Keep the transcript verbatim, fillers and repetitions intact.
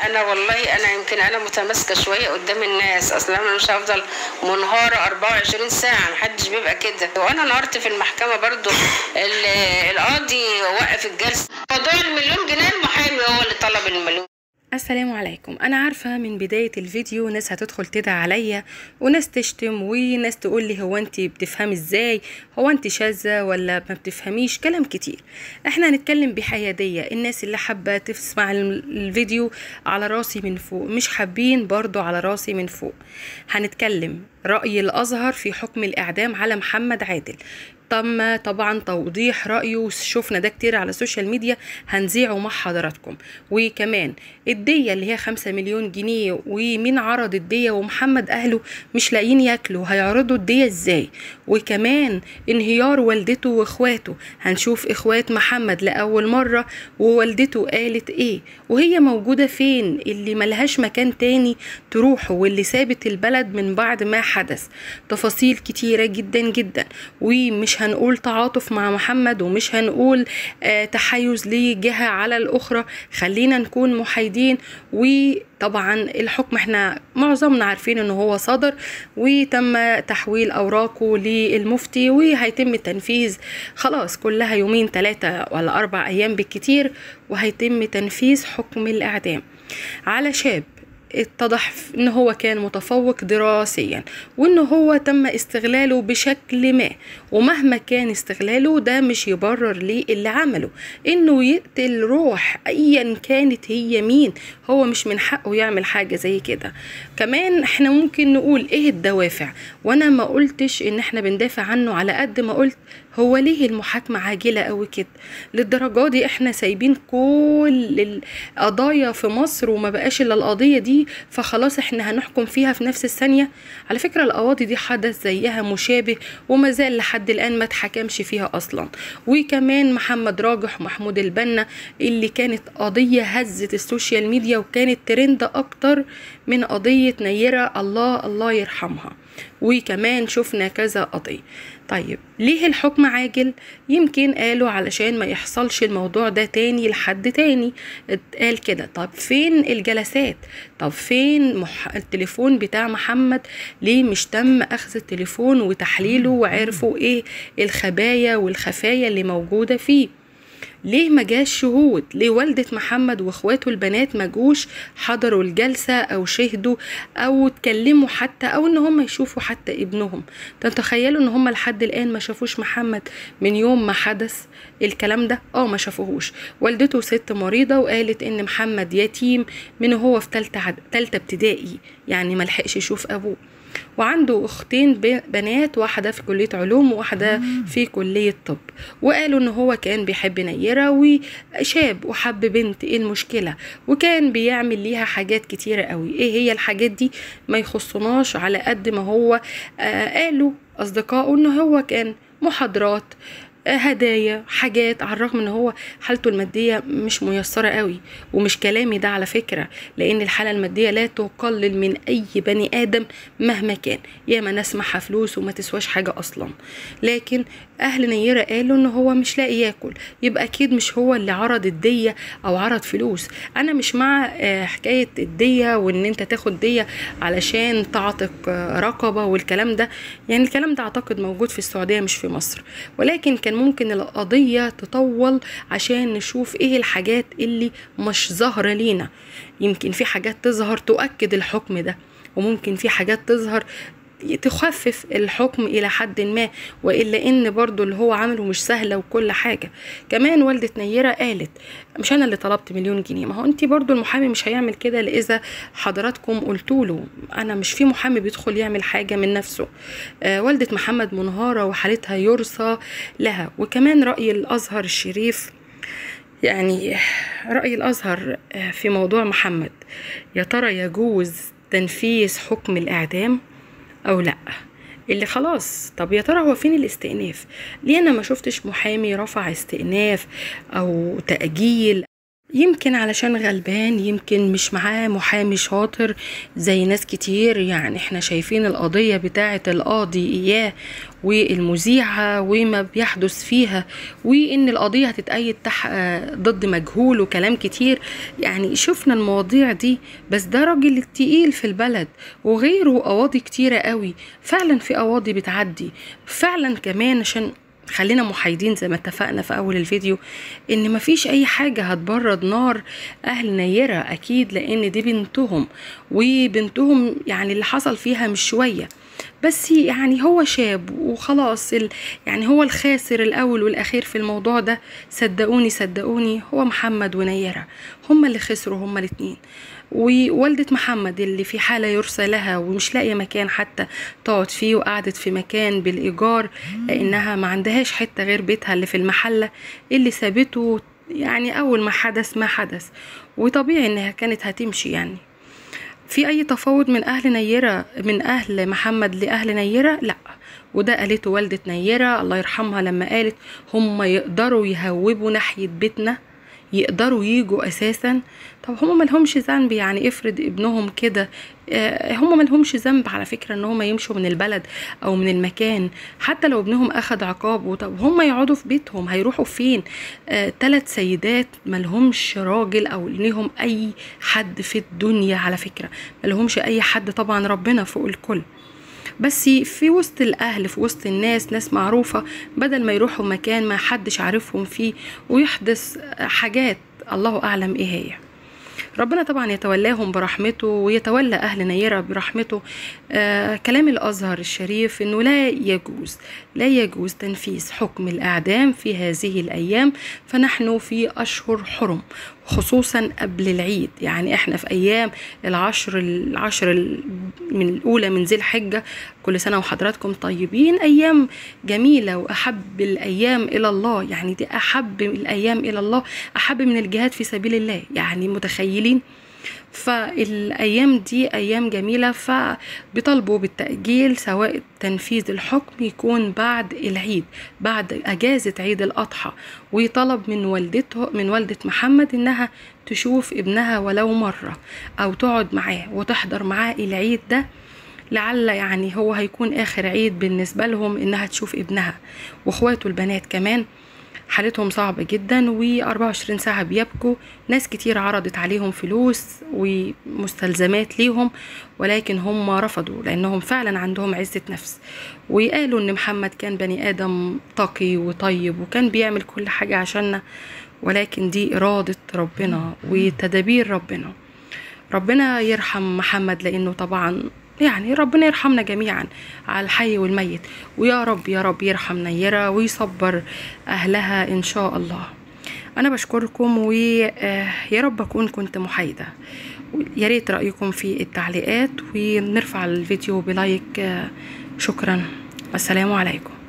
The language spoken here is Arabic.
انا والله انا يمكن انا متماسكه شويه قدام الناس، اصلا انا مش هفضل منهاره أربعة وعشرين ساعه، محدش بيبقى كده. وانا نهارت في المحكمه برضو، القاضي وقف الجلسه. موضوع المليون جنيه المحامي هو اللي طلب المليون. السلام عليكم. انا عارفه من بدايه الفيديو ناس هتدخل تدعي عليا وناس تشتم وناس تقول لي هو انت بتفهمي ازاي، هو انت شاذه ولا ما بتفهميش، كلام كتير. احنا هنتكلم بحياديه. الناس اللي حابه تسمع الفيديو على راسي من فوق، مش حابين برضو على راسي من فوق. هنتكلم رأي الازهر في حكم الاعدام على محمد عادل. تم طبعا توضيح رأيه، شفنا ده كتير على السوشيال ميديا، هنذيعه مع حضراتكم. وكمان الدية اللي هي خمسة مليون جنيه، ومين عرض الدية ومحمد أهله مش لاقيين ياكلوا، هيعرضوا الدية ازاي؟ وكمان انهيار والدته واخواته، هنشوف اخوات محمد لأول مرة ووالدته قالت ايه، وهي موجودة فين، اللي ملهاش مكان تاني تروحه، واللي سابت البلد من بعد ما حدث. تفاصيل كتيرة جدا جدا، ومش هنقول تعاطف مع محمد، ومش هنقول آه تحيز لجهة على الأخرى، خلينا نكون محايدين. وطبعا الحكم احنا معظمنا عارفين انه هو صدر، وتم تحويل أوراقه للمفتي، وهيتم التنفيذ خلاص، كلها يومين ثلاثة ولا أربع أيام بالكتير، وهيتم تنفيذ حكم الإعدام على شاب اتضح ان هو كان متفوق دراسيا، وان هو تم استغلاله بشكل ما، ومهما كان استغلاله ده مش يبرر ليه اللي عمله، انه يقتل روح ايا كانت هي مين. هو مش من حقه يعمل حاجة زي كده. كمان احنا ممكن نقول ايه الدوافع، وانا ما قلتش ان احنا بندافع عنه، على قد ما قلت هو ليه المحاكمة عاجلة قوي كده للدرجة دي؟ احنا سايبين كل القضايا في مصر وما بقاش الا القضية دي، فخلاص احنا هنحكم فيها في نفس الثانية. على فكرة القواضي دي حدث زيها مشابه وما زال لحد الآن ما اتحكمش فيها أصلا. وكمان محمد راجح ومحمود البنا اللي كانت قضية هزت السوشيال ميديا وكانت ترند أكتر من قضية نيرة الله الله يرحمها، وكمان شفنا كذا قضية. طيب ليه الحكم عاجل؟ يمكن قالوا علشان ما يحصلش الموضوع ده تاني لحد تاني، اتقال كده. طب فين الجلسات؟ طب فين مح... التليفون بتاع محمد؟ ليه مش تم اخذ التليفون وتحليله وعرفوا ايه الخبايا والخفايا اللي موجودة فيه؟ ليه ما جاش شهود؟ ليه والدة محمد واخواته البنات ما جوش حضروا الجلسة او شهدوا او اتكلموا حتى، او ان هم يشوفوا حتى ابنهم؟ تتخيلوا ان هم لحد الان ما شافوش محمد من يوم ما حدث الكلام ده؟ اه ما شافوهوش. والدته ست مريضة وقالت ان محمد يتيم من هو في تالتة عد... تالتة ابتدائي، يعني ما لحقش يشوف ابوه، وعنده اختين بنات، واحدة في كلية علوم وواحدة في كلية طب. وقالوا ان هو كان بيحب نيرة وشاب وحب بنت، ايه المشكلة؟ وكان بيعمل ليها حاجات كتيرة قوي. ايه هي الحاجات دي؟ ما يخصناش، على قد ما هو آه قالوا اصدقائه ان هو كان محاضرات، هدايا، حاجات، على الرغم ان هو حالته المادية مش ميسرة قوي. ومش كلامي ده على فكرة، لان الحالة المادية لا تقلل من اي بني ادم مهما كان، ياما ناس معها فلوس وما تسواش حاجة اصلا. لكن اهل نيرة قالوا ان هو مش لاقي ياكل، يبقى اكيد مش هو اللي عرض الدية او عرض فلوس. انا مش مع حكاية الدية وان انت تاخد دية علشان تعتق رقبة والكلام ده، يعني الكلام ده اعتقد موجود في السعودية مش في مصر، ولكن كان ممكن القضية تطول عشان نشوف ايه الحاجات اللي مش ظاهرة لينا. يمكن في حاجات تظهر تؤكد الحكم ده، وممكن في حاجات تظهر تخفف الحكم الى حد ما، والا ان برضو اللي هو عمله مش سهلة وكل حاجة. كمان والدة نيرة قالت مش انا اللي طلبت مليون جنيه، ما هو انتي برضو المحامي مش هيعمل كده اذا حضراتكم قلتوله. انا مش في محامي بيدخل يعمل حاجة من نفسه. آه والدة محمد منهارة وحالتها يرثى لها. وكمان رأي الازهر الشريف، يعني رأي الازهر في موضوع محمد، يا ترى يجوز تنفيذ حكم الاعدام او لا؟ اللي خلاص، طب يا ترى هو فين الاستئناف؟ ليه انا ما شفتش محامي رفع استئناف او تأجيل؟ يمكن علشان غلبان، يمكن مش معاه محامي شاطر زي ناس كتير. يعني احنا شايفين القضية بتاعة القاضي اياه والمذيعة وما بيحدث فيها، وان القضية هتتأيد تح ضد مجهول وكلام كتير. يعني شفنا المواضيع دي، بس ده راجل تقيل في البلد، وغيره قواضي كتيرة قوي. فعلا في قواضي بتعدي فعلا كمان، عشان خلينا محايدين زي ما اتفقنا في اول الفيديو ان مفيش اي حاجة هتبرد نار اهل نيرة اكيد، لان دي بنتهم، وبنتهم يعني اللي حصل فيها مش شوية بس. يعني هو شاب وخلاص، يعني هو الخاسر الاول والاخير في الموضوع ده. صدقوني صدقوني هو محمد ونيرة هما اللي خسروا، هما الاتنين. ووالدة محمد اللي في حالة يرثى لها ومش لاقية مكان حتى تقعد فيه، وقعدت في مكان بالإيجار لأنها ما عندهاش حتة غير بيتها اللي في المحلة اللي سابته يعني أول ما حدث ما حدث. وطبيعي إنها كانت هتمشي. يعني في أي تفاوض من أهل نيرة، من أهل محمد لأهل نيرة؟ لأ. وده قالته والدة نيرة الله يرحمها لما قالت هم يقدروا يهوبوا ناحية بيتنا، يقدروا ييجوا اساسا. طب هم ملهمش ذنب. يعني افرض ابنهم كده، هم ملهمش ذنب على فكرة ان هم يمشوا من البلد او من المكان. حتى لو ابنهم اخد عقابه، طب هم يقعدوا في بيتهم هيروحوا فين؟ آه، ثلاث سيدات ملهمش راجل او ليهم اي حد في الدنيا، على فكرة ملهمش اي حد، طبعا ربنا فوق الكل. بس في وسط الاهل، في وسط الناس، ناس معروفة، بدل ما يروحوا مكان ما حدش عارفهم فيه ويحدث حاجات الله اعلم ايه هي. ربنا طبعا يتولاهم برحمته ويتولى اهل نيرة برحمته. آه كلام الازهر الشريف انه لا يجوز لا يجوز تنفيذ حكم الاعدام في هذه الايام، فنحن في اشهر حرم خصوصا قبل العيد. يعني احنا في ايام العشر العشر من الاولى من ذي الحجة. كل سنة وحضراتكم طيبين. ايام جميلة واحب الايام الى الله. يعني دي احب الايام الى الله، احب من الجهاد في سبيل الله. يعني متخيلين؟ فالايام دي ايام جميله، فبيطالبوا بالتاجيل سواء تنفيذ الحكم يكون بعد العيد، بعد اجازه عيد الاضحى. ويطلب من والدته من والده محمد انها تشوف ابنها ولو مره، او تقعد معاه وتحضر معاه العيد ده، لعل يعني هو هيكون اخر عيد بالنسبه لهم انها تشوف ابنها. واخواته البنات كمان حالتهم صعبة جدا، وأربعة وعشرين ساعة بيبكوا. ناس كتير عرضت عليهم فلوس ومستلزمات ليهم، ولكن هم رفضوا لأنهم فعلا عندهم عزة نفس. وقالوا إن محمد كان بني آدم تقي وطيب وكان بيعمل كل حاجة عشاننا، ولكن دي إرادة ربنا وتدابير ربنا. ربنا يرحم محمد، لأنه طبعا يعني ربنا يرحمنا جميعا على الحي والميت. ويا رب يا رب يرحم نيرة ويصبر أهلها إن شاء الله. أنا بشكركم، ويا رب أكون كنت محايدة. يا ريت رأيكم في التعليقات، ونرفع الفيديو بلايك. شكرا، والسلام عليكم.